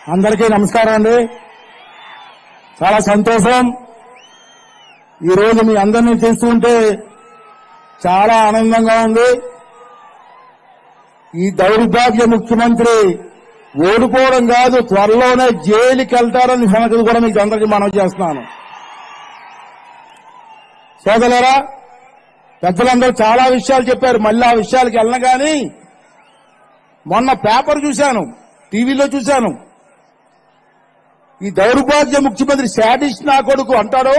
అందరికీ నమస్కారం అండి. చాలా సంతోషం. ఈ రోజు మీ అందరినీ చూస్తుంటే చాలా ఆనందంగా ఉంది. ఈ దౌర్భాగ్య ముఖ్యమంత్రి ఓడిపోవడం కాదు, త్వరలోనే జైలుకి వెళ్తారని సంగతి కూడా మీకు అందరికీ మనవి చేస్తున్నాను. సోదరులారా, పెద్దలందరూ చాలా విషయాలు చెప్పారు. మళ్ళీ ఆ విషయాలకు వెళ్ళను. కానీ మొన్న పేపర్ చూశాను, టీవీలో చూశాను. ఈ దౌర్భాగ్య ముఖ్యమంత్రి శాడిస్ట్ నా కొడుకు అంటాడు,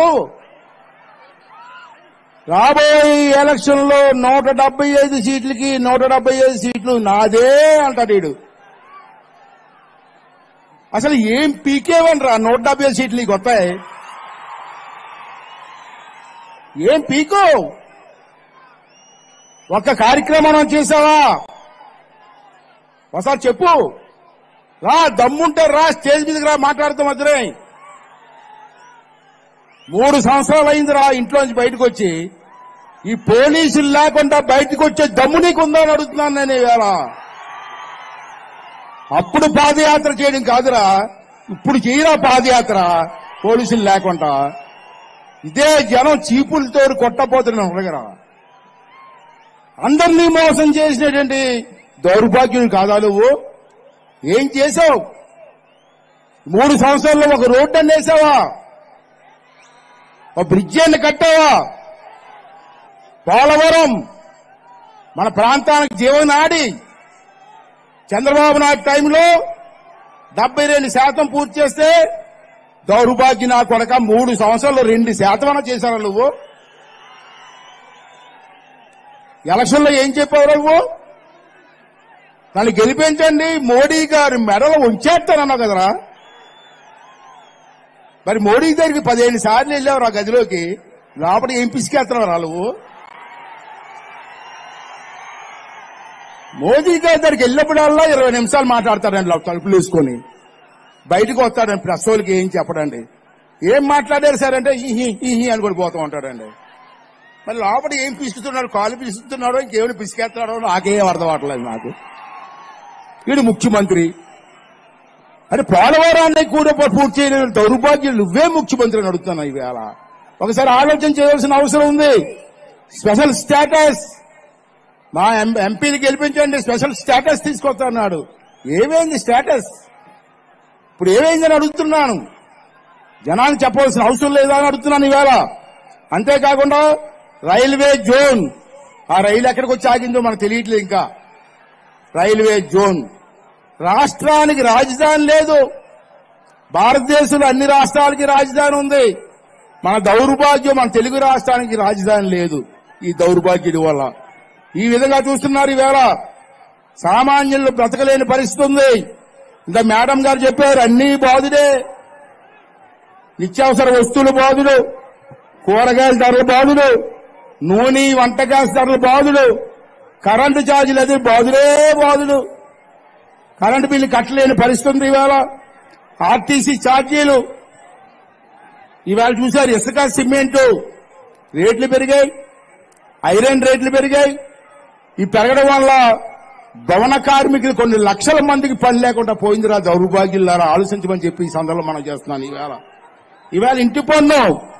రాబోయే ఎలక్షన్ లో 175 సీట్లకి 175 సీట్లు నాదే అంటాడు వీడు. అసలు ఏం పీకేవనరా 175 సీట్లు నీకు వస్తాయి? ఏం పీకో? ఒక్క కార్యక్రమం చేసావా? ఒకసారి చెప్పు. రా, దమ్ముంటే రా, స్టేజ్ మీదకి రా, మాట్లాడుతాం అద్దరే. 3 సంవత్సరాలు అయింది రా ఇంట్లోంచి బయటకు వచ్చి. ఈ పోలీసులు లేకుండా బయటకు వచ్చే దమ్ము నీకుందా అని అడుగుతున్నాను నేను ఈవేళ. అప్పుడు పాదయాత్ర చేయడం కాదురా, ఇప్పుడు చేయరా పాదయాత్ర పోలీసులు లేకుండా. ఇదే జనం చీపులతో కొట్టపోతున్నాం దగ్గర. అందరినీ మోసం చేసినటువంటి దౌర్భాగ్యులు కాదా నువ్వు? ఏం చేశావు? 3 సంవత్సరాల్లో ఒక రోడ్డు అని వేసావా? ఒక బ్రిడ్జి అని కట్టావా? పోలవరం మన ప్రాంతానికి జీవనాడి. చంద్రబాబు నాయుడు టైంలో 72% పూర్తి చేస్తే దౌర్భాగ్య నా కొడక 3 సంవత్సరాల్లో 2% చేశారా నువ్వు? ఎలక్షన్లో ఏం చెప్పావు నువ్వు? నన్ను గెలిపించండి, మోడీ గారి మెడలో ఉంచేస్తానన్నావు కదరా. మరి మోడీ దగ్గరికి 15 సార్లు వెళ్ళావు ఆ గదిలోకి, లోపల ఏం పిసికేస్తున్నావు నువ్వు? మోదీ గారి దగ్గరికి వెళ్ళినప్పుడల్లా 20 నిమిషాలు మాట్లాడతాడండి తలుపులు వేసుకొని. బయటకు వస్తాడండి ప్రెస్ వాళ్ళకి ఏం చెప్పడండి. ఏం మాట్లాడారు సార్ అంటే ఈ అని కూడా పోతూ ఉంటాడండి. మరి లోపల ఏం పిసుకుతున్నాడు, కాలు పిసుకుతున్నాడో ఇంకేమైనా పిసికేస్తున్నాడో నాకేం అర్థం అవట్లేదు నాకు. వీడు ముఖ్యమంత్రి అంటే పోలవరాన్ని కూడా పూర్తి చేయలేని దౌర్భాగ్యం నువ్వే ముఖ్యమంత్రి అని అడుగుతున్నావు ఈవేళ. ఒకసారి ఆలోచన చేయాల్సిన అవసరం ఉంది. స్పెషల్ స్టేటస్ మా ఎంపీని గెలిపించండి, స్పెషల్ స్టేటస్ తీసుకొస్తాడు. ఏమైంది స్టేటస్? ఇప్పుడు ఏమైందని అడుగుతున్నాను. జనాన్ని చెప్పవలసిన అవసరం లేదా అని అడుగుతున్నాను ఈవేళ. అంతేకాకుండా రైల్వే జోన్, ఆ రైలు ఎక్కడికి వచ్చి ఆగిందో మనకు తెలియట్లేదు ఇంకా. రైల్వే జోన్, రాష్ట్రానికి రాజధాని లేదు. భారతదేశంలో అన్ని రాష్ట్రాలకి రాజధాని ఉంది. మన దౌర్భాగ్యం, మన తెలుగు రాష్ట్రానికి రాజధాని లేదు. ఈ దౌర్భాగ్యుడి వల్ల ఈ విధంగా చూస్తున్నారు ఈవేళ. సామాన్యులు బ్రతకలేని పరిస్థితి ఉంది. ఇంకా మేడం గారు చెప్పారు, అన్ని బాధుడే. నిత్యావసర వస్తువులు బాధుడు, కూరగాయల ధరలు బాధుడు, నూనె వంట గ్యాస్ ధరలు బాధుడు, కరెంటు ఛార్జీలు అది బాధుడే బాధుడు. కరెంటు బిల్లు కట్టలేని పరిస్థితి ఉంది ఈవేళ. ఆర్టీసీ ఛార్జీలు ఈవేళ చూశారు. ఇసుక, సిమెంటు రేట్లు పెరిగాయి, ఐరన్ రేట్లు పెరిగాయి. ఈ పెరగడం వల్ల భవన కార్మికులు కొన్ని లక్షల మందికి పని లేకుండా పోయిందిరా దౌర్భాగ్యులారా. ఆలోచించమని చెప్పి ఈ సందర్భంలో మనం చేస్తున్నాను ఈవేళ ఇంటి పన్ను,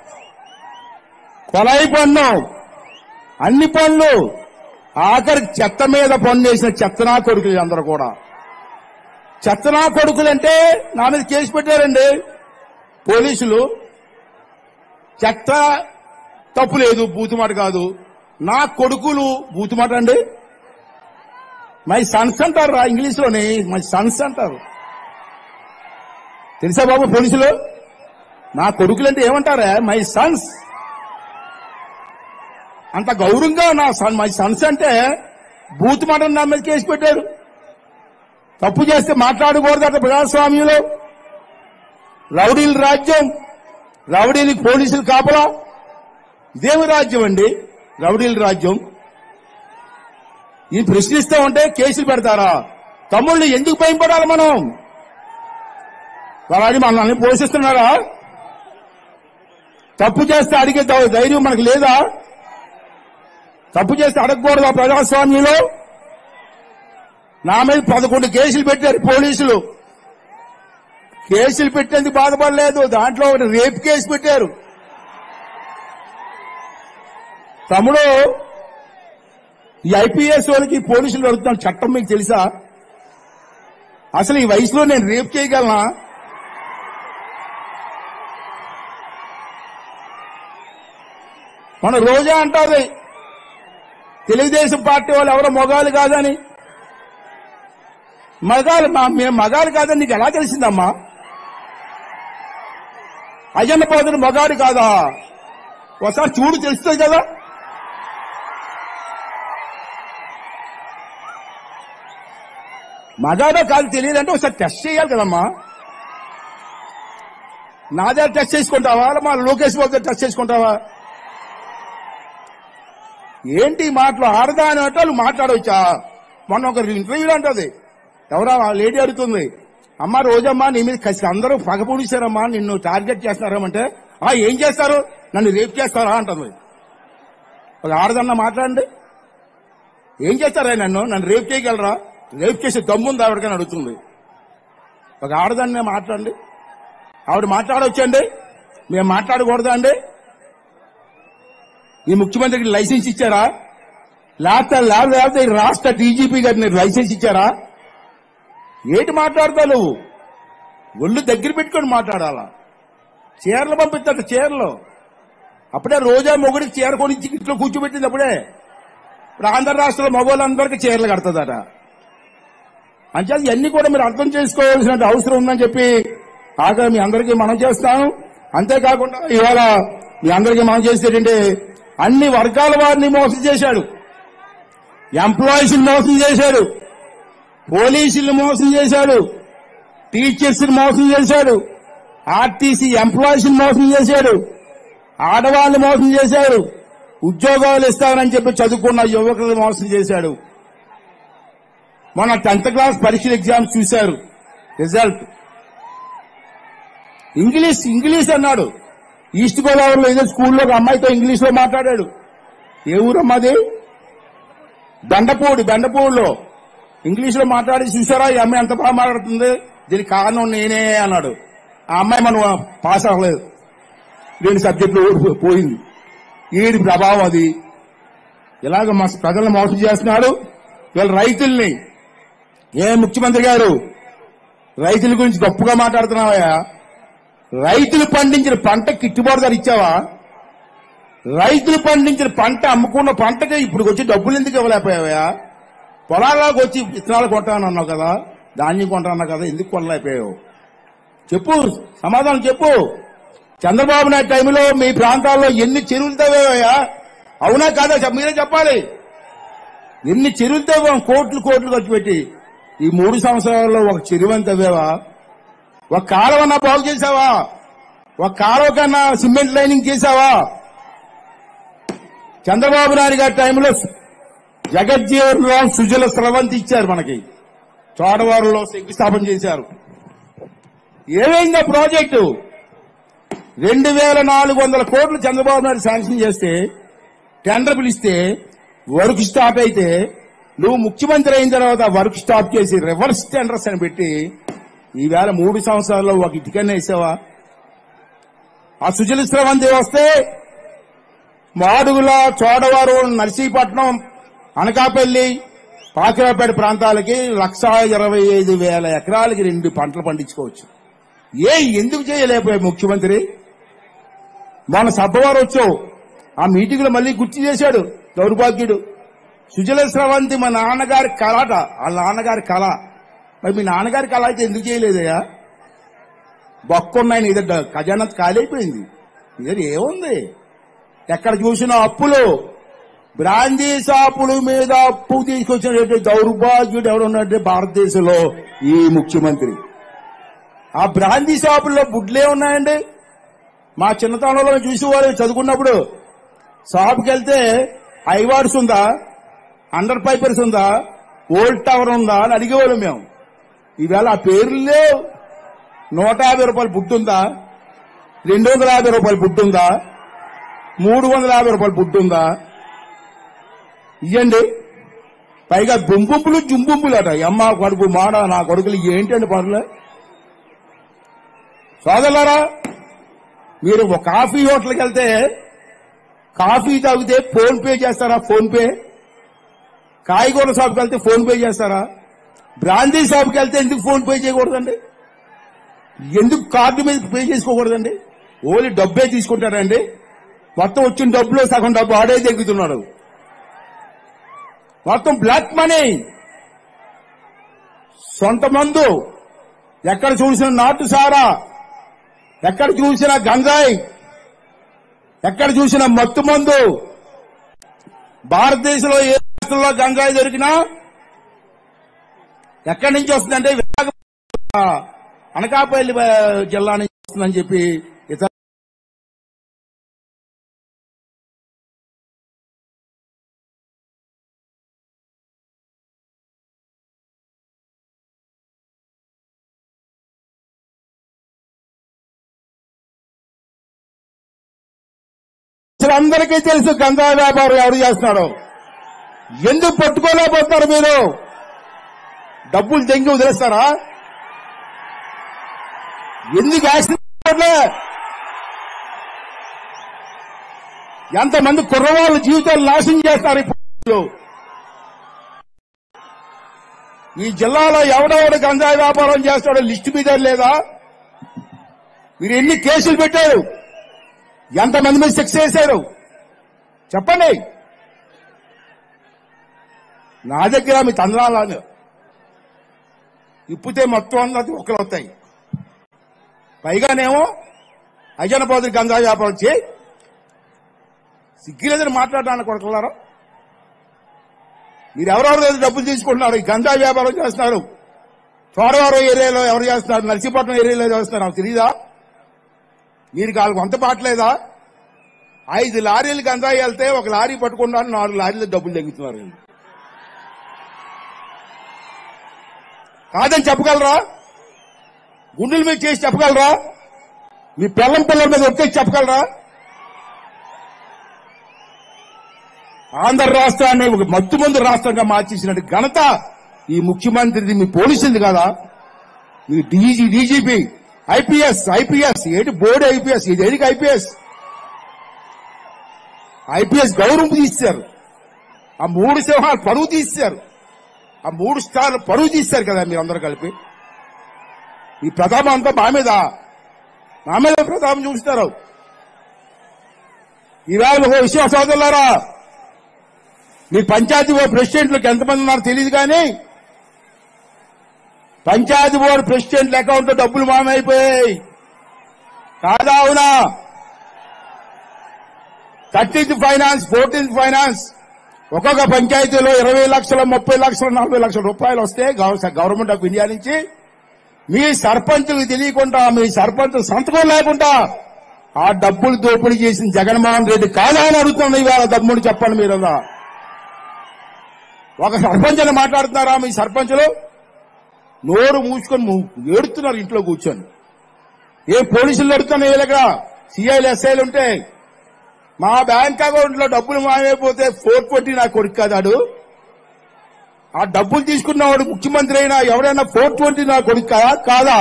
కొలాయి పన్ను, అన్ని పనులు, ఆఖరికి చెత్త మీద పన్ను వేసిన చెత్తనా కొడుకులు అందరూ కూడా. చెత్తనా కొడుకులంటే నా మీద కేసు పెట్టారండి పోలీసులు. చెత్త తప్పు లేదు, బూతుమాట కాదు. నా కొడుకులు బూతుమాట అండి. మై సన్స్ అంటారు ఇంగ్లీష్ లోని, మై సన్స్ అంటారు. తెలుసా బాబు పోలీసులు? నా కొడుకులంటే ఏమంటారా? My sons. అంత గౌరవంగా నా మై సన్స్ అంటే బూత్ మాట నా మీద కేసు పెట్టారు. తప్పు చేస్తే మాట్లాడకూడదట ప్రజాస్వామ్యంలో. రౌడీల రాజ్యం, రౌడీలకి పోలీసులు కాపలా. ఇదేమి రాజ్యం అండి రౌడీల రాజ్యం? ఈ ప్రశ్నిస్తూ ఉంటే కేసులు పెడతారా? తమ్ముళ్ళు ఎందుకు భయపడాలి మనం? వాళ్ళని మనల్ని పోషిస్తున్నారా? తప్పు చేస్తే అడిగే ధైర్యం మనకు లేదా? తప్పు చేస్తే అడగకూడదు ప్రజాస్వామ్యంలో? నా మీద 11 కేసులు పెట్టారు పోలీసులు. కేసులు పెట్టేందుకు బాధపడలేదు. దాంట్లో ఒకటి రేప్ కేసు పెట్టారు. తమ్ముడు, ఈ ఐపీఎస్ వాళ్ళకి పోలీసులు అడుగుతున్న చట్టం మీకు తెలుసా? అసలు ఈ వయసులో నేను రేప్ చేయగలనా? మన రోజా అంటారు తెలుగుదేశం పార్టీ వాళ్ళు ఎవరో మొగాలు కాదని. మేము మగాడు కాదని నీకు ఎలా తెలిసిందమ్మా? అయ్యన్న పాత్రుడు మగాడు కాదా? ఒకసారి చూడు, తెలుస్తుంది కదా. మగాడో కాదు తెలియదంటే ఒకసారి టెస్ట్ చేయాలి కదమ్మా. నా దగ్గర టెస్ట్ చేసుకుంటావా? మా లోకేష్ బాబు దగ్గర టెస్ట్ చేసుకుంటావా? ఏంటి మాటలు? ఆడదా అని వాళ్ళు మాట్లాడవచ్చా? మొన్న ఒక ఇంటర్వ్యూలో అంటది, ఎవరా లేడీ అడుగుతుంది, అమ్మ రోజమ్మా నీ మీద కసి అందరూ పగపూడిస్తారమ్మా, నిన్ను టార్గెట్ చేస్తున్నారమంటే ఏం చేస్తారు, నన్ను రేప్ చేస్తారా అంటుంది. ఒక ఆడదన్నా మాట్లాడండి, ఏం చేస్తారా నన్ను రేప్ చేయగలరా? రేప్ చేసే దమ్ముంది ఆవిడకని అడుగుతుంది. ఒక ఆడదాన్ని మాట్లాడండి. ఆవిడ మాట్లాడవచ్చండి, మేము మాట్లాడకూడదా అండి? ఈ ముఖ్యమంత్రికి లైసెన్స్ ఇచ్చారా? లేకపోతే రాష్ట్ర డీజీపీ గారిని లైసెన్స్ ఇచ్చారా? ఏంటి మాట్లాడతావు నువ్వు? ఒళ్ళు దగ్గర పెట్టుకొని మాట్లాడాలా? చీరలు పంపిస్తాడు, చీరలు అప్పుడే రోజా మొగుడికి చీర కొనిచ్చి ఇంట్లో కూర్చోబెట్టింది. అప్పుడే ఇప్పుడు ఆంధ్ర రాష్ట్రంలో మగవాళ్ళందరికీ చీరలు కడుతుందట. అంచేత ఇవన్నీ కూడా మీరు అర్థం చేసుకోవాల్సిన అవసరం ఉందని చెప్పి ఆగా మీ అందరికీ మనం చేస్తాను. అంతేకాకుండా ఇవాళ మీ అందరికీ మనం చేసేటంటే అన్ని వర్గాల వారిని మోసం చేశాడు. ఎంప్లాయీస్ మోసం చేశాడు, పోలీసులు మోసం చేశాడు, టీచర్స్ మోసం చేశాడు, ఆర్టీసీ ఎంప్లాయీస్ మోసం చేశాడు, ఆడవాళ్లు మోసం చేశాడు, ఉద్యోగాలు ఇస్తానని చెప్పి చదువుకున్న యువకులు మోసం చేశాడు. మొన్న 10th క్లాస్ పరీక్షల ఎగ్జామ్స్ చూశారు, రిజల్ట్ ఇంగ్లీష్ అన్నాడు. ఈస్ట్ గోదావరిలో ఏదో స్కూల్లో ఒక అమ్మాయితో ఇంగ్లీష్ లో మాట్లాడాడు. ఏ ఊరమ్మాది? బెండపూడిలో ఇంగ్లీష్ లో మాట్లాడి చూసారా ఈ అమ్మాయి ఎంత బాగా మాట్లాడుతుంది, దీనికి కారణం నేనే అన్నాడు. ఆ అమ్మాయి మనం పాస్ అవ్వలేదు, 2 సబ్జెక్టులు పోయింది. ఈడి ప్రభావం అది. ఇలాగ మా ప్రజలను మోసం చేస్తున్నాడు. వీళ్ళ రైతుల్ని, ఏ ముఖ్యమంత్రి గారు రైతుల గురించి గొప్పగా మాట్లాడుతున్నావా? రైతులు పండించిన పంట గిట్టుబాటు ధర ఇచ్చావా? రైతులు పండించిన పంట, అమ్ముకున్న పంటకి ఇప్పుడు వచ్చి డబ్బులు ఎందుకు ఇవ్వలేకపోయావా? పొలాల్లోకి వచ్చి విత్తనాలు కొంటానన్నావు కదా, ధాన్యం కొంటానన్నావు కదా, ఎందుకు కొనలేకపోయావు? చెప్పు, సమాధానం చెప్పు. చంద్రబాబు నాయుడు టైంలో మీ ప్రాంతాల్లో ఎన్ని చెరువులు తవ్వావా? అవునా కాదా మీరే చెప్పాలి. ఎన్ని చెరువులు తవ్వాం, కోట్లు ఖర్చు పెట్టి. ఈ 3 సంవత్సరాల్లో ఒక చెరువుని తవ్వావా? ఒక కాలువన్నా బాగు చేశావా? ఒక కాలువ కన్నా సిమెంట్ లైనింగ్ చేశావా? చంద్రబాబు నాయుడు గారి టైంలో జగజ్జీవన్ సుజల స్రవంతి ఇచ్చారు మనకి, చోడవరంలో శంకుస్థాపన చేశారు. ఏమైందా ప్రాజెక్టు? 2400 కోట్లు చంద్రబాబు నాయుడు శాంక్షన్ చేస్తే, టెండర్ పిలిస్తే, వర్క్ స్టాప్ అయితే, నువ్వు ముఖ్యమంత్రి అయిన తర్వాత వర్క్ స్టాప్ చేసి రివర్స్ టెండర్స్ అని పెట్టి ఈవేళ 3 సంవత్సరాల్లో ఒక ఇటుకనే వేసావా? ఆ సుజల స్రవంతి వస్తే మాడుగుల, చోడవరం, నర్సీపట్నం, అనకాపల్లి, పాకిరాపేట ప్రాంతాలకి 1,25,000 ఎకరాలకి 2 పంటలు పండించుకోవచ్చు. ఎందుకు చేయలేకపోయావు ముఖ్యమంత్రి? మన సభవారు వచ్చావు, ఆ మీటింగ్ లో మళ్ళీ గుర్తు చేశాడు దౌర్భాగ్యుడు. సుజల స్రవంతి మా నాన్నగారి కళట, వాళ్ళ నాన్నగారి కళ. మరి మీ నాన్నగారి కళ అయితే ఎందుకు చేయలేదయ్యా? బొక్కున్నాయి, నీ దగ్గర ఖజానా ఖాళీ అయిపోయింది. నీ దగ్గర ఏముంది? ఎక్కడ చూసినా అప్పులు, బ్రాందీ షాపుల మీద అప్పు తీసుకొచ్చిన దౌర్భాగ్యుడు ఎవరున్నట్టే భారతదేశంలో ఈ ముఖ్యమంత్రి. ఆ బ్రాందీ షాపుల్లో బుడ్లే ఉన్నాయండి. మా చిన్నతనంలో చూసేవారు చదువుకున్నప్పుడు, షాప్కి వెళ్తే ఐవార్డ్స్ ఉందా, అండర్ పైపర్స్ ఉందా, ఓల్డ్ టవర్ ఉందా అని అడిగేవాళ్ళం మేము. ఈవేళ ఆ పేర్లే 150 రూపాయలు బుడ్డుందా, 250 రూపాయలు బుడ్డుందా, 350 రూపాయలు బుడ్డుందా? ఇవ్వండి. పైగా దుంపుంపులు జుంపుంపులు అట. అమ్మ కడుపు మాడ నా కొడుకులు ఏంటండి పనులు? సోదరులారా, మీరు ఒక కాఫీ హోటల్కి వెళ్తే కాఫీ తాగితే ఫోన్ పే చేస్తారా? PhonePe. కాయగూర షాప్కి వెళ్తే ఫోన్ పే చేస్తారా? బ్రాందీ షాప్కి వెళ్తే ఎందుకు ఫోన్ పే చేయకూడదండి? ఎందుకు కార్డు మీద పే చేసుకోకూడదండి? ఓన్లీ డబ్బే తీసుకుంటారండి. మొత్తం వచ్చిన డబ్బులో సగం డబ్బు ఆడే దగ్గుతున్నాడు. మొత్తం బ్లాక్ మనీ, సొంత మందు, ఎక్కడ చూసిన నాటు సారా, ఎక్కడ చూసినా గంజాయి, ఎక్కడ చూసినా మత్తు మందు. భారతదేశంలో ఏ రాష్ట్రంలో గంజాయి దొరికినా ఎక్కడి నుంచి వస్తుందంటే అనకాపల్లి జిల్లా నుంచి వస్తుందని చెప్పి ఇతర అందరికీ తెలుసు గంజాయి వ్యాపారం ఎవరు చేస్తున్నారో. ఎందుకు పట్టుకోలేకపోతున్నారు? మీరు డబ్బులు తెంగి వదిలేస్తారా? ఎందుకు యాక్సిడెంట్? ఎంతమంది కుర్రవాళ్ళ జీవితాలు నాశనం చేస్తారు ఇప్పుడు. ఈ జిల్లాలో ఎవడెవడు గంజాయి వ్యాపారం చేస్తాడో లిస్టు మీద లేదా? మీరు ఎన్ని కేసులు పెట్టారు? ఎంతమంది మీద శిక్ష చేశారు? చెప్పండి. నా దగ్గర మీ తండ్రాలను ఇప్పితే మొత్తం అన్నది ఒకరు అవుతాయి. పైగానేమో అజనపోతులు గంజాయి వ్యాపారం చేయి, సిగ్గులేదని మాట్లాడడానికి కొడుకున్నారా? మీరు ఎవరెవరు డబ్బులు తీసుకుంటున్నారు? ఈ గంజాయి వ్యాపారం చేస్తున్నారు. చోడవరం ఏరియాలో ఎవరు చేస్తున్నారు? నర్సీపట్నం ఏరియాలో చేస్తున్నారు. నాకు తెలీదా? మీరు వాళ్ళకు వంత పాటలేదా? 5 లారీలు గంజాయి వెళ్తే ఒక లారీ పట్టుకున్నారు, 4 లారీలు డబ్బులు తగ్గుతున్నారు. కాదని చెప్పగలరా? గుండెల మీద చేసి చెప్పగలరా? మీ పిల్లల మీద ఒట్టేసి చెప్పగలరా? ఆంధ్ర రాష్ట్రాన్ని ఒక మత్తుమందు రాష్ట్రంగా మార్చేసినట్టు ఘనత ఈ ముఖ్యమంత్రిది, మీ పోలీసులది కాదా? మీ డీజీపీ, ఐపీఎస్ ఏంటి? బోర్డు ఐపీఎస్, ఇది ఎందుకు ఐపీఎస్ గౌరవం తీశారు. ఆ 3 సింహాలు పరువు తీశారు. ఆ 3 స్టార్లు పరువు తీశారు కదా మీరందరూ కలిపి. ఈ ప్రతాపం అంతా మా మీద ప్రతాపం చూపిస్తారు. ఈవేళ ఒక విషయం సోదరులారా, మీ పంచాయతీ బోర్డు ప్రెసిడెంట్లకు ఎంతమంది ఉన్నారో తెలియదు కానీ పంచాయతీ బోర్డు ప్రెసిడెంట్ల అకౌంట్ లో డబ్బులు మామైపోయాయి. కాదా? అవునా? 13th ఫైనాన్స్, 14th ఫైనాన్స్ ఒక్కొక్క పంచాయతీలో 20 లక్షలు, 30 లక్షలు, 40 లక్షల రూపాయలు వస్తే గవర్నమెంట్ ఆఫ్ ఇండియా నుంచి మీ సర్పంచులకు తెలియకుండా, మీ సర్పంచ్ సంతకం లేకుండా ఆ డబ్బులు దోపిడీ చేసిన జగన్మోహన్ రెడ్డి కాదా అని అడుగుతుంది. ఇవాళ దమ్ముడు చెప్పండి. మీరు ఒక సర్పంచ్ అని మాట్లాడుతున్నారా? మీ సర్పంచులు నోరు మూసుకొని ఏడుతున్నారు ఇంట్లో కూర్చొని. ఏ పోలీసులు అడుగుతున్నాయి? వీళ్ళగా సిఐలు, ఎస్ఐలు ఉంటే మా బ్యాంక్ అకౌంట్ లో డబ్బులు మాయమైపోతే 420 నా కొడుకు కాదాడు. ఆ డబ్బులు తీసుకున్నవాడు ముఖ్యమంత్రి అయినా ఎవరైనా 420 నా కొడుకు కాదా?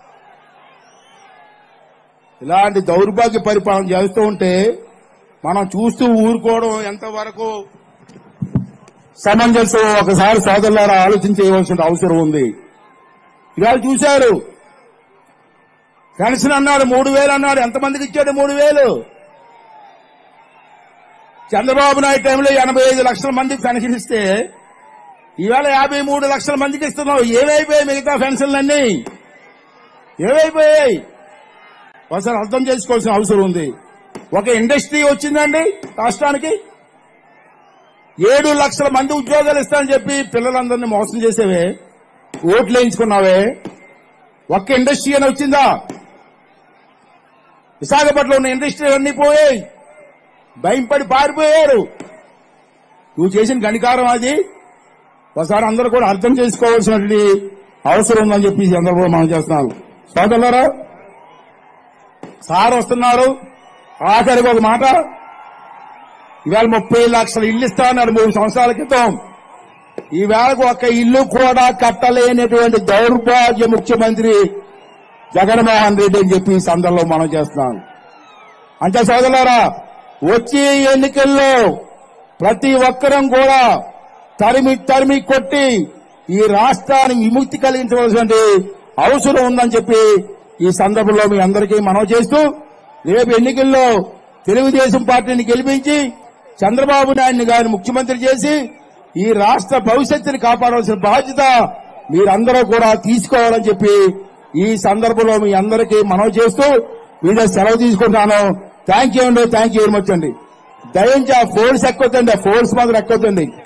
ఇలాంటి దౌర్భాగ్య పరిపాలన చేస్తూ ఉంటే మనం చూస్తూ ఊరుకోవడం ఎంతవరకు సమంజసం? ఒకసారి సోదరులారా ఆలోచించవలసిన అవసరం ఉంది. ఇవాళ చూశారు, పెన్షన్ అన్నాడు 3000 అన్నాడు. ఎంతమందికి ఇచ్చాడు 3000? చంద్రబాబు నాయుడు టైంలో 85 లక్షల మందికి పెన్షన్ ఇస్తే ఈవేళ 53 లక్షల మందికి ఇస్తున్నావు. ఏమైపోయాయి మిగతా పెన్షన్లన్నీ? ఏమైపోయాయి? ఒకసారి అర్థం చేసుకోవాల్సిన అవసరం ఉంది. ఒక ఇండస్ట్రీ వచ్చిందండి రాష్ట్రానికి, 7 లక్షల మంది ఉద్యోగాలు ఇస్తానని చెప్పి పిల్లలందరినీ మోసం చేసేవే, ఓట్లు వేయించుకున్నావే. ఒక్క ఇండస్ట్రీ అని వచ్చిందా? విశాఖపట్నంలో ఉన్న ఇండస్ట్రీలు అన్ని పోయాయి, భయంపడి పారిపోయారు. నువ్వు చేసిన గణికారం అది. ఒకసారి అందరూ కూడా అర్థం చేసుకోవాల్సినటువంటి అవసరం ఉందని చెప్పి అందరూ కూడా మనం చేస్తున్నాం. సోదరులారా, సార్ వస్తున్నారు. ఆఖరికి ఒక మాట, ఈవేళ 30 లక్షల ఇల్లు ఇస్తా అన్నాడు 3 సంవత్సరాల క్రితం. ఈవేళకు ఒక్క ఇల్లు కూడా కట్టలేనటువంటి దౌర్భాగ్య ముఖ్యమంత్రి జగన్మోహన్ రెడ్డి అని చెప్పి ఈ సందర్భంలో మనం చేస్తున్నాం. అంటే సోదరులారా, వచ్చే ఎన్నికల్లో ప్రతి ఒక్కరం కూడా తరిమి కొట్టి ఈ రాష్ట్రానికి విముక్తి కలిగించవలసిన అవసరం ఉందని చెప్పి ఈ సందర్భంలో మీ అందరికీ మనవి చేస్తూ, రేపు ఎన్నికల్లో తెలుగుదేశం పార్టీని గెలిపించి చంద్రబాబు నాయుడు గారిని ముఖ్యమంత్రి చేసి ఈ రాష్ట్ర భవిష్యత్తుని కాపాడవలసిన బాధ్యత మీరందరూ కూడా తీసుకోవాలని చెప్పి ఈ సందర్భంలో మీ అందరికీ మనవి చేస్తూ వీడియో సెలవు తీసుకుంటాను. థ్యాంక్ యూ అండి. థ్యాంక్ యూ వెరీ మచ్ అండి. దయించి ఆ ఫోర్స్ ఎక్కొద్దండి, ఆ ఫోర్స్ మాత్రం ఎక్కొద్దండి.